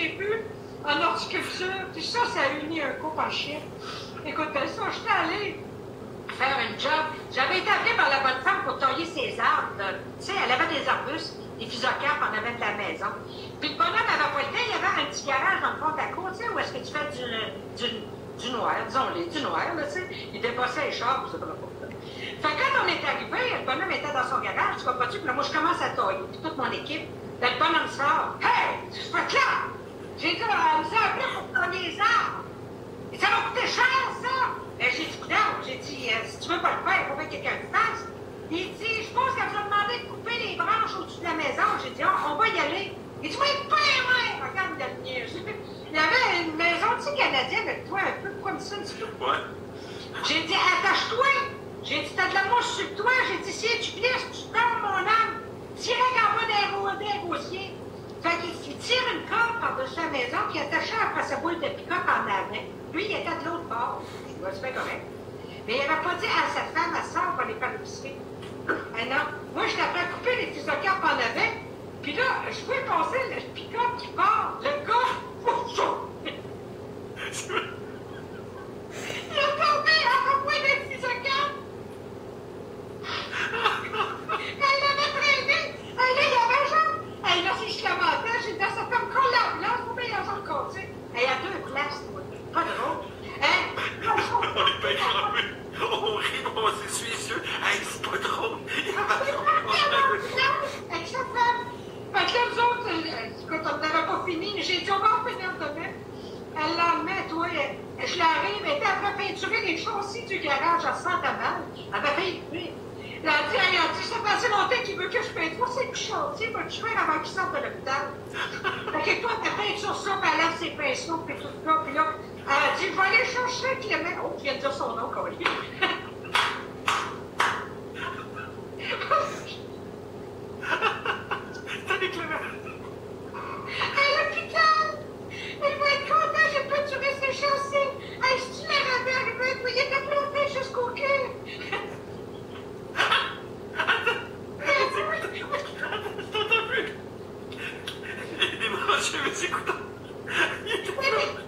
j'ai vu en horticulture. Puis ça a uni un couple en chien. Écoute, ça, j'étais allée faire une job. J'avais été appelée par la bonne femme pour tailler ses arbres. Tu sais, elle avait des arbustes, des physocapes en avant de la maison. Puis le bonhomme avait pas le temps, il y avait un petit garage dans le fond de la cour, tu sais, où est-ce que tu fais du noir, disons-le, du noir, là, tu sais. Il dépassait les chars, je sais pas pourquoi. Fait que quand on est arrivé, le bonhomme était dans son garage, tu comprends-tu? Puis là, moi, je commence à tailler, puis toute mon équipe. Là, le bonhomme sort. Hey, tu fais clair! J'ai dit, elle nous a appelé pour tailler les arbres. Et ça va coûter cher, ça! J'ai dit, coudonc, j'ai dit, si tu veux pas le faire, il faut bien que quelqu'un le fasse. Il dit, je pense qu'elle vous a demandé de couper les branches au-dessus de la maison. J'ai dit, on va y aller. Il dit, oui, pas, ouais! Regarde le niais. Il y avait une maison, tu sais, canadienne, avec toi, un peu comme ça, un petit peu. Ouais. J'ai dit, attache-toi! J'ai dit, t'as de la mouche sur toi. J'ai dit, si tu glisses, tu tombes, mon âme. Tirez en bas des rosiers. Fait qu'il tire une corde par-dessus la maison, puis il attachait après sa boule de pick-up en avant. Lui, il était de l'autre bord. Je vois, c'est bien correct. Mais il n'avait pas dit à sa femme, à sort, pour aller faire l'épicerie. Ah non. Moi, je t'avais couper les petits ocapes en avant. Puis là, je pouvais passer le pick-up qui part. Le gars, il a tombé en point des petits ocapes. Elle l'avait traîné. Elle, il y avait genre. Elle, là, si je la mentais, j'ai dit, ça fait encore la blanche, faut bien l'argent de compter. Elle a deux places, moi. Pas drôle. Hein? On est bien cramé. On rit, on s'essuie les yeux. Hey, c'est pas drôle. Il y avait avec sa femme. Fait que là, nous autres, écoute, on n'avait pas fini. J'ai dit, on va en finir demain. Elle l'emmène, toi, je l'arrive, elle était après peinturer les châssis du garage à Saint-Amand. Elle avait fait écrire. Elle a dit, ça fait assez longtemps qu'il veut que je peinture ces petits chantiers, va te tuer avant qu'il sorte de l'hôpital. Fait que toi, ta peinture ça, puis elle lave ses pinceaux, puis tout ça, puis là, elle a dit, je vais aller chercher Clément. Oh, tu viens de dire son nom, Colin. Salut, Clément. Hey, l'hôpital! Il va être content, j'ai peinturé ses châssis. Hey, si tu l'avais arrivé, toi, il était planté jusqu'au cul. Il est débranché, mais c'est écoutants. Il était